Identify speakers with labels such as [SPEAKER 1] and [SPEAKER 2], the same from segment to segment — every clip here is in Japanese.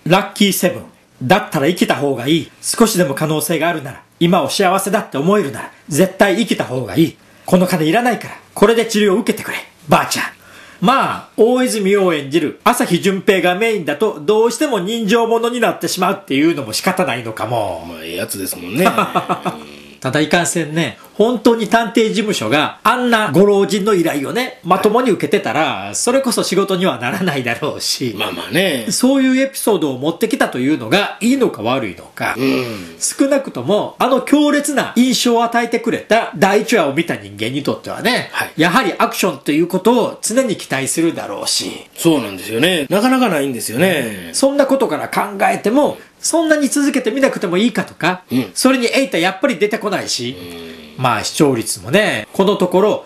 [SPEAKER 1] ラッキーセブン。だったら生きた方がいい。少しでも可能性があるなら、今を幸せだって思えるなら、絶対生きた方がいい。この金いらないから、これで治療を受けてくれ。ばあちゃん。まあ、大泉洋を演じる朝日純平がメインだと、どうしても人情者になってしまうっていうのも仕方ないのかも。
[SPEAKER 2] まあ、ええやつですもんね。
[SPEAKER 1] ただいかんせんね、本当に探偵事務所があんなご老人の依頼をね、まともに受けてたら、それこそ仕事にはならないだろうし、
[SPEAKER 2] まあまあね。
[SPEAKER 1] そういうエピソードを持ってきたというのがいいのか悪いのか、少なくともあの強烈な印象を与えてくれた第1話を見た人間にとってはね、
[SPEAKER 2] はい、
[SPEAKER 1] やはりアクションということを常に期待するだろうし。
[SPEAKER 2] そうなんですよね。なかなかないんですよね。
[SPEAKER 1] そんなことから考えても、そんなに続けてみなくてもいいかとか、それにエイタやっぱり出てこないし、まあ視聴率もね、このところ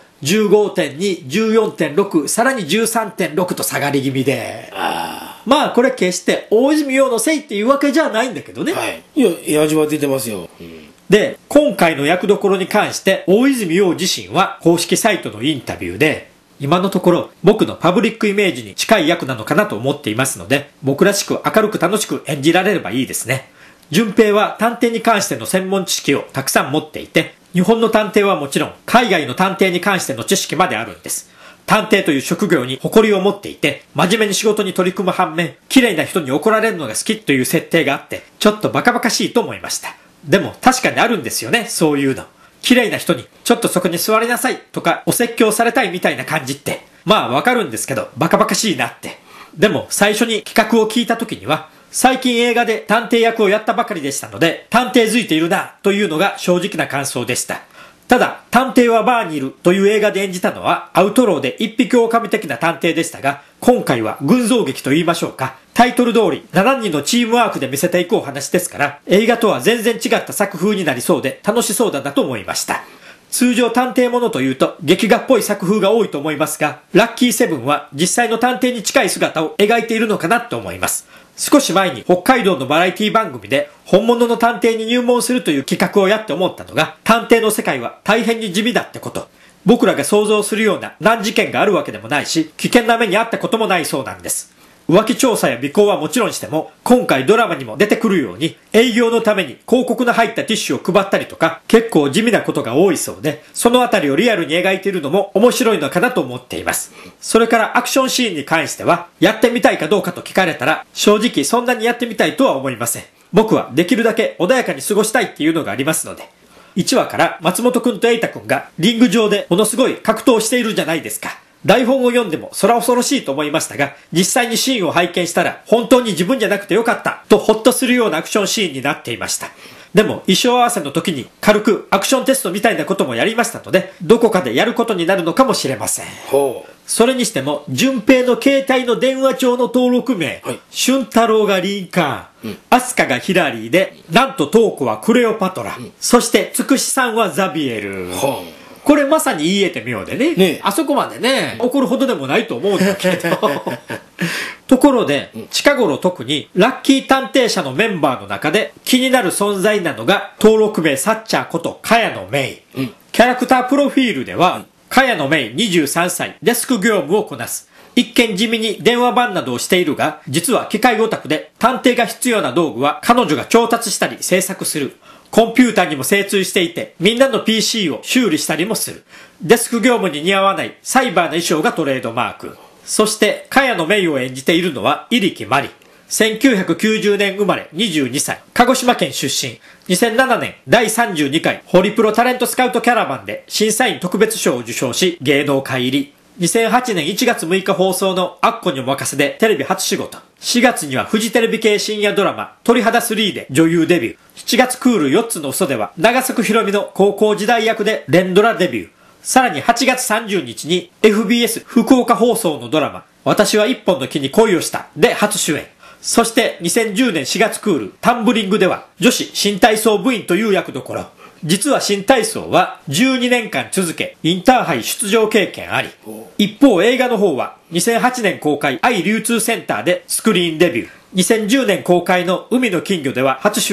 [SPEAKER 1] 15.2、14.6、さらに 13.6 と下がり気味で、まあこれ決して大泉洋のせいっていうわけじゃないんだけどね。
[SPEAKER 2] はい。いや、ええ味は出てますよ。
[SPEAKER 1] で、今回の役どころに関して大泉洋自身は公式サイトのインタビューで、今のところ僕のパブリックイメージに近い役なのかなと思っていますので、僕らしく明るく楽しく演じられればいいですね。順平は探偵に関しての専門知識をたくさん持っていて、日本の探偵はもちろん海外の探偵に関しての知識まであるんです。探偵という職業に誇りを持っていて、真面目に仕事に取り組む反面、綺麗な人に怒られるのが好きという設定があって、ちょっとバカバカしいと思いました。でも確かにあるんですよね、そういうの。綺麗な人に、ちょっとそこに座りなさいとかお説教されたいみたいな感じって、まあわかるんですけど、バカバカしいなって。でも最初に企画を聞いた時には、最近映画で探偵役をやったばかりでしたので、探偵づいているなというのが正直な感想でした。ただ、探偵はバーにいるという映画で演じたのはアウトローで一匹狼的な探偵でしたが、今回は群像劇と言いましょうか。タイトル通り7人のチームワークで見せていくお話ですから、映画とは全然違った作風になりそうで楽しそうだなと思いました。通常探偵ものというと劇画っぽい作風が多いと思いますが、ラッキーセブンは実際の探偵に近い姿を描いているのかなと思います。少し前に北海道のバラエティ番組で本物の探偵に入門するという企画をやって思ったのが、探偵の世界は大変に地味だってこと。僕らが想像するような難事件があるわけでもないし、危険な目に遭ったこともないそうなんです。浮気調査や尾行はもちろんしても、今回ドラマにも出てくるように、営業のために広告の入ったティッシュを配ったりとか、結構地味なことが多いそうで、そのあたりをリアルに描いているのも面白いのかなと思っています。それからアクションシーンに関しては、やってみたいかどうかと聞かれたら、正直そんなにやってみたいとは思いません。僕はできるだけ穏やかに過ごしたいっていうのがありますので。1話から松本くんと瑛太くんがリング上でものすごい格闘しているじゃないですか。台本を読んでもそら恐ろしいと思いましたが、実際にシーンを拝見したら本当に自分じゃなくてよかったとホッとするようなアクションシーンになっていました。でも衣装合わせの時に軽くアクションテストみたいなこともやりましたので、どこかでやることになるのかもしれません。それにしても順平の携帯の電話帳の登録名、俊太郎がリンカーン、アスカがヒラリーで、なんとトーコはクレオパトラ、そしてつくしさんはザビエル。これまさに言えて妙でね、あそこまでね怒るほどでもないと思うんだけどところで、近頃特にラッキー探偵社のメンバーの中で気になる存在なのが登録名サッチャーこと茅野芽衣、キャラクタープロフィールでは、茅野芽衣23歳デスク業務をこなす。一見地味に電話番などをしているが、実は機械オタクで探偵が必要な道具は彼女が調達したり制作する。コンピューターにも精通していて、みんなの PC を修理したりもする。デスク業務に似合わないサイバーな衣装がトレードマーク。そして、茅野芽衣を演じているのは入来真理。1990年生まれ22歳。鹿児島県出身。2007年第32回ホリプロタレントスカウトキャラバンで審査員特別賞を受賞し、芸能界入り。2008年1月6日放送のアッコにお任せでテレビ初仕事。4月にはフジテレビ系深夜ドラマ鳥肌3で女優デビュー。7月クール4つの嘘では長作ひろみの高校時代役で連ドラデビュー。さらに8月30日に FBS 福岡放送のドラマ私は一本の木に恋をしたで初主演。そして2010年4月クールタンブリングでは女子新体操部員という役どころ。実は新体操は12年間続けインターハイ出場経験あり。一方映画の方は2008年公開愛流通センターでスクリーンデビュー。2010年公開の海の金魚では初主演。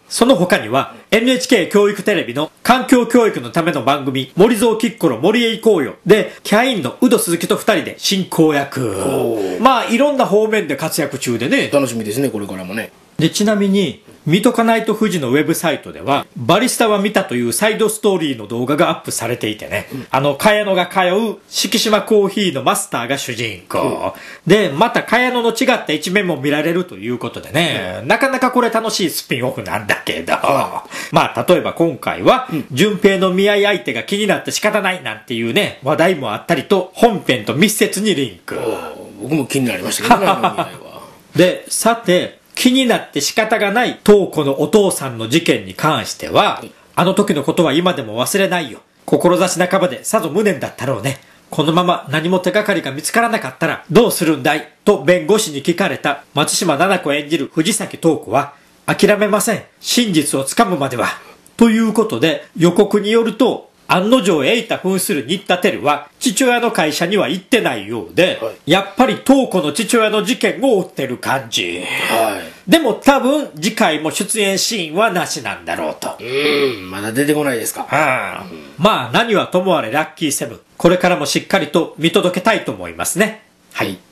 [SPEAKER 1] その他には NHK 教育テレビの環境教育のための番組森蔵キッコロ森へ行こうよでキャインのウド鈴木と2人で進行役。まあいろんな方面で活躍中でね。
[SPEAKER 2] 楽しみですね、これからもね。
[SPEAKER 1] でちなみに見とかないと富士のウェブサイトではバリスタは見たというサイドストーリーの動画がアップされていてね、茅野が通う敷島コーヒーのマスターが主人公、でまた茅野の違った一面も見られるということでね、なかなかこれ楽しいスピンオフなんだけど、まあ例えば今回は順平の見合い相手が気になって仕方ないなんていうね話題もあったりと本編と密接にリンク。
[SPEAKER 2] 僕も気になりましたけどね、未来は。
[SPEAKER 1] でさて気になって仕方がない東子のお父さんの事件に関しては、あの時のことは今でも忘れないよ。志半ばでさぞ無念だったろうね。このまま何も手がかりが見つからなかったらどうするんだいと弁護士に聞かれた松島菜々子演じる藤崎東子は、諦めません。真実をつかむまでは。ということで予告によると、案の定瑛太扮する新田輝は父親の会社には行ってないようで、やっぱり東子の父親の事件を追ってる感じ。でも多分次回も出演シーンはなしなんだろうと。
[SPEAKER 2] まだ出てこないですか。
[SPEAKER 1] まあ何はともあれラッキーセブン。これからもしっかりと見届けたいと思いますね。はい。